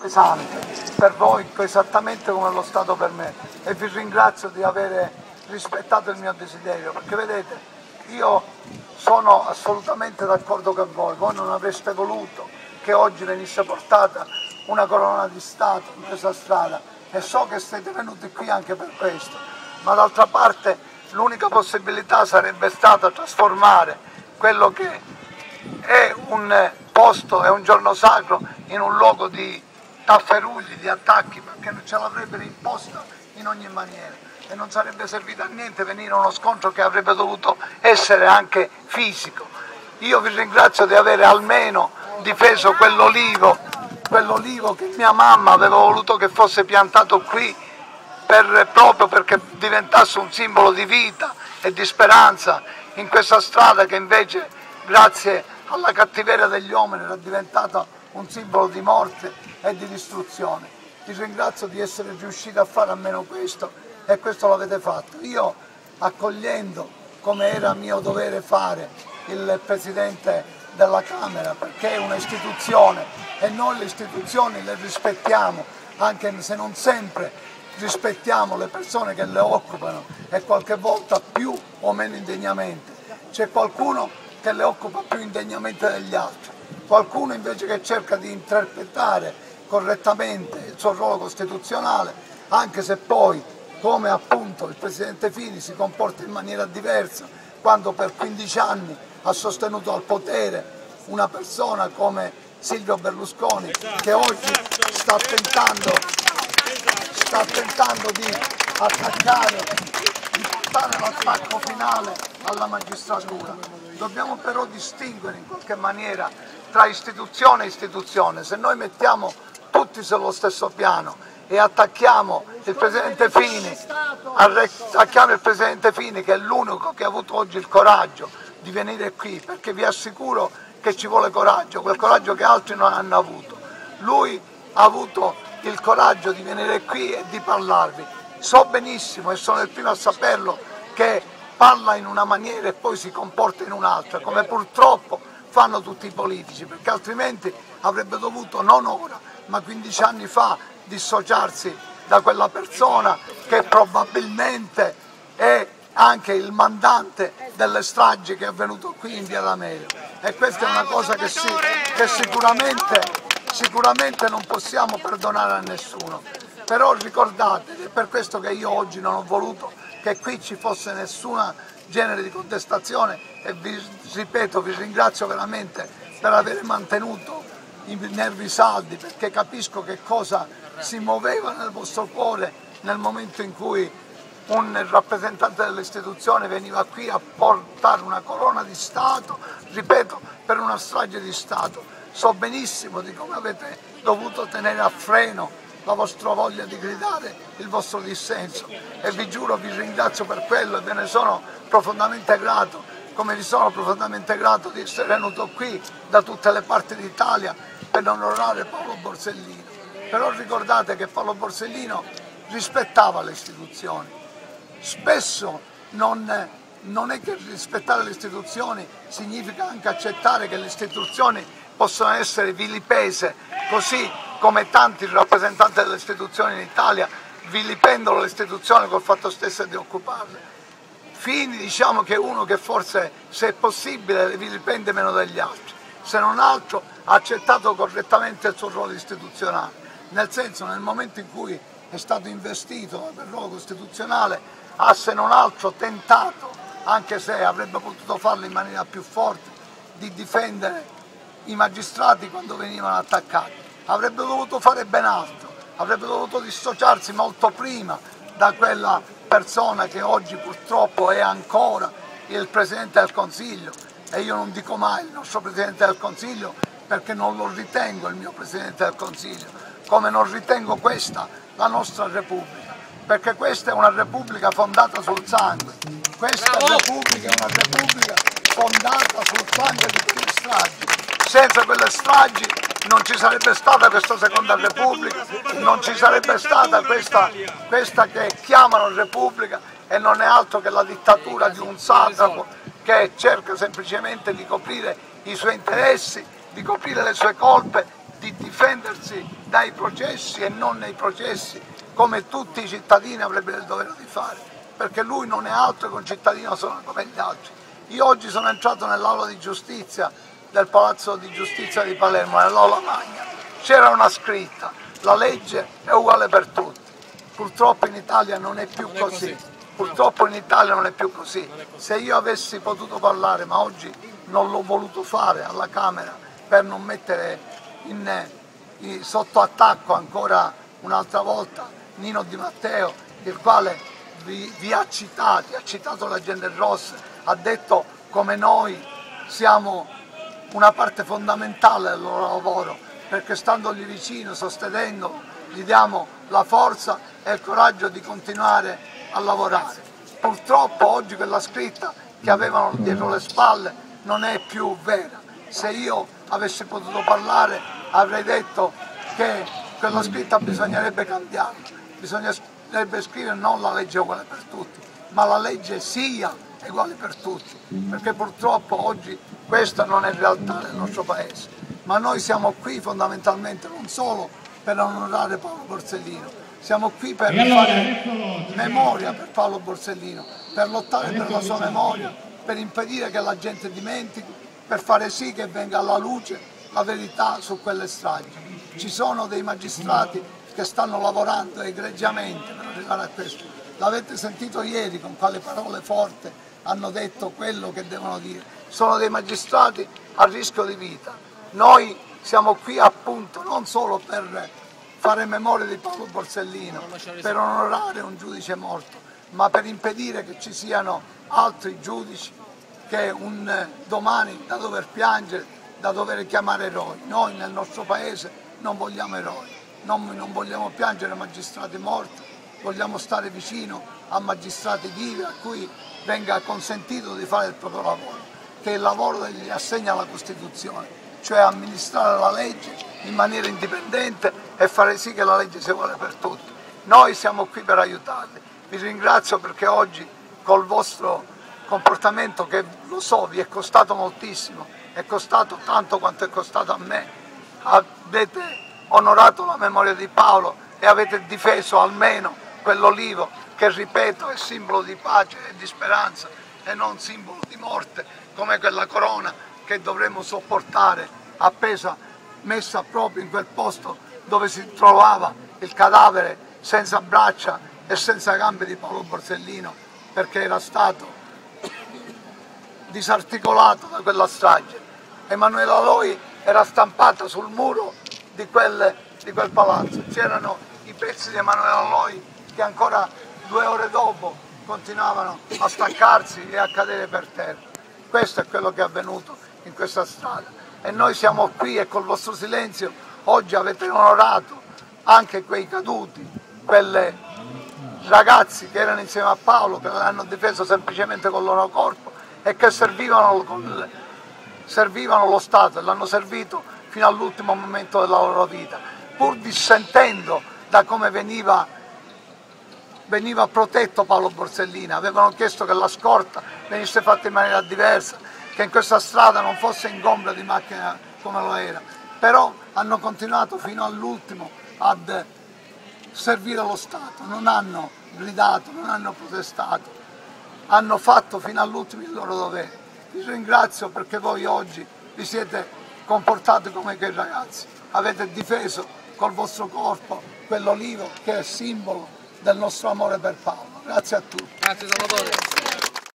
pesante per voi esattamente come lo è stato per me, e vi ringrazio di aver rispettato il mio desiderio, perché vedete, io sono assolutamente d'accordo con voi non avreste voluto che oggi venisse portata una corona di Stato in questa strada, e so che siete venuti qui anche per questo, ma d'altra parte l'unica possibilità sarebbe stata trasformare quello che è un posto, è un giorno sacro, in un luogo di tafferugli, di attacchi, perché ce l'avrebbero imposta in ogni maniera e non sarebbe servito a niente venire a uno scontro che avrebbe dovuto essere anche fisico. Io vi ringrazio di aver almeno difeso quell'olivo che mia mamma aveva voluto che fosse piantato qui proprio perché diventasse un simbolo di vita e di speranza in questa strada che invece, grazie alla cattiveria degli uomini, era diventata un simbolo di morte e di distruzione. Vi ringrazio di essere riusciti a fare almeno questo, e questo l'avete fatto. Io, accogliendo, come era mio dovere fare, il Presidente della Camera, perché è un'istituzione e noi le istituzioni le rispettiamo, anche se non sempre rispettiamo le persone che le occupano, e qualche volta più o meno indegnamente. C'è qualcuno che le occupa più indegnamente degli altri, qualcuno invece che cerca di interpretare correttamente il suo ruolo costituzionale, anche se poi, come appunto il Presidente Fini, si comporta in maniera diversa quando per 15 anni ha sostenuto al potere una persona come Silvio Berlusconi, che oggi sta tentando di attaccare, di portare l'attacco finale alla magistratura. Dobbiamo però distinguere in qualche maniera tra istituzione e istituzione. Se noi mettiamo tutti sullo stesso piano e attacchiamo il Presidente Fini, che è l'unico che ha avuto oggi il coraggio di venire qui, perché vi assicuro che ci vuole coraggio, quel coraggio che altri non hanno avuto. Lui ha avuto il coraggio di venire qui e di parlarvi. So benissimo, e sono il primo a saperlo, che parla in una maniera e poi si comporta in un'altra, come purtroppo fanno tutti i politici, perché altrimenti avrebbe dovuto non ora, ma 15 anni fa dissociarsi da quella persona che probabilmente è anche il mandante delle stragi che è avvenuto qui in Via D'Amelio, e questa è una cosa che sicuramente non possiamo perdonare a nessuno. Però ricordate, ed è per questo che io oggi non ho voluto che qui ci fosse nessun genere di contestazione, e vi ripeto, vi ringrazio veramente per aver mantenuto i nervi saldi, perché capisco che cosa si muoveva nel vostro cuore nel momento in cui un rappresentante dell'istituzione veniva qui a portare una corona di Stato, ripeto, per una strage di Stato. So benissimo di come avete dovuto tenere a freno la vostra voglia di gridare il vostro dissenso, e vi giuro, vi ringrazio per quello e ve ne sono profondamente grato, come vi sono profondamente grato di essere venuto qui da tutte le parti d'Italia per onorare Paolo Borsellino. Però ricordate che Paolo Borsellino rispettava le istituzioni. Spesso non è che rispettare le istituzioni significa anche accettare che le istituzioni possono essere vilipese, così come tanti rappresentanti delle istituzioni in Italia vilipendono le istituzioni col fatto stesso di occuparle. Fini, diciamo che è uno che forse, se è possibile, le vilipende meno degli altri, se non altro ha accettato correttamente il suo ruolo istituzionale, nel senso, nel momento in cui è stato investito per ruolo costituzionale, ha se non altro tentato, anche se avrebbe potuto farlo in maniera più forte, di difendere i magistrati quando venivano attaccati. Avrebbe dovuto fare ben altro, avrebbe dovuto dissociarsi molto prima da quella persona che oggi purtroppo è ancora il Presidente del Consiglio, e io non dico mai il nostro Presidente del Consiglio perché non lo ritengo il mio Presidente del Consiglio, come non ritengo questa la nostra Repubblica, perché questa è una Repubblica fondata sul sangue, questa Repubblica è una Repubblica fondata sul sangue di quelle stragi. Senza quelle stragi non ci sarebbe stata questa seconda Repubblica, non ci sarebbe stata questa che chiamano Repubblica, e non è altro che la dittatura di un satrapo che cerca semplicemente di coprire i suoi interessi, di coprire le sue colpe, di difendersi dai processi e non nei processi, come tutti i cittadini avrebbero il dovere di fare, perché lui non è altro che un cittadino solo come gli altri. Io oggi sono entrato nell'aula di giustizia del Palazzo di Giustizia di Palermo, nell'aula magna, c'era una scritta: la legge è uguale per tutti. Purtroppo in Italia non è più così. Purtroppo in Italia non è più così. Se io avessi potuto parlare, ma oggi non l'ho voluto fare alla Camera per non mettere sotto attacco ancora un'altra volta Nino Di Matteo, il quale vi ha citati, ha citato la Gente Rossa, ha detto come noi siamo una parte fondamentale del loro lavoro, perché standogli vicino, sostenendolo, gli diamo la forza e il coraggio di continuare a lavorare. Purtroppo oggi quella scritta che avevano dietro le spalle non è più vera. Se io avessi potuto parlare avrei detto che quella scritta bisognerebbe cambiarla, bisognerebbe scrivere non la legge uguale per tutti, ma la legge sia uguale per tutti, perché purtroppo oggi questa non è realtà nel nostro paese. Ma noi siamo qui fondamentalmente non solo per onorare Paolo Borsellino, siamo qui per fare memoria per Paolo Borsellino, per lottare per la sua memoria, per impedire che la gente dimentichi, per fare sì che venga alla luce la verità su quelle stragi. Ci sono dei magistrati che stanno lavorando egregiamente per arrivare a questo. L'avete sentito ieri con quale parole forti hanno detto quello che devono dire. Sono dei magistrati a rischio di vita. Noi siamo qui appunto non solo per fare memoria di Paolo Borsellino, per onorare un giudice morto, ma per impedire che ci siano altri giudici che un domani da dover piangere, da dover chiamare eroi. Noi nel nostro paese non vogliamo eroi, non vogliamo piangere magistrati morti, vogliamo stare vicino a magistrati vivi a cui venga consentito di fare il proprio lavoro, che è il lavoro che gli assegna la Costituzione, cioè amministrare la legge in maniera indipendente e fare sì che la legge sia uguale per tutti. Noi siamo qui per aiutarli. Vi ringrazio perché oggi col vostro comportamento, che lo so vi è costato moltissimo, è costato tanto quanto è costato a me, avete onorato la memoria di Paolo e avete difeso almeno quell'olivo che, ripeto, è simbolo di pace e di speranza e non simbolo di morte come quella corona che dovremmo sopportare appesa, messa proprio in quel posto dove si trovava il cadavere senza braccia e senza gambe di Paolo Borsellino, perché era stato disarticolato da quella strage. Emanuela Loi era stampata sul muro di quel palazzo, c'erano i pezzi di Emanuela Loi che ancora 2 ore dopo continuavano a staccarsi e a cadere per terra. Questo è quello che è avvenuto in questa strada e noi siamo qui e col vostro silenzio oggi avete onorato anche quei caduti, quelle ragazzi che erano insieme a Paolo, che l'hanno difeso semplicemente col loro corpo e che servivano lo Stato e l'hanno servito fino all'ultimo momento della loro vita, pur dissentendo da come veniva protetto Paolo Borsellino. Avevano chiesto che la scorta venisse fatta in maniera diversa, che in questa strada non fosse ingombro di macchine come lo era, però hanno continuato fino all'ultimo ad servire lo Stato, non hanno gridato, non hanno protestato, hanno fatto fino all'ultimo il loro dovere. Vi ringrazio perché voi oggi vi siete comportati come quei ragazzi, avete difeso col vostro corpo quell'olivo che è simbolo del nostro amore per Paolo. Grazie a tutti. Grazie Salvatore.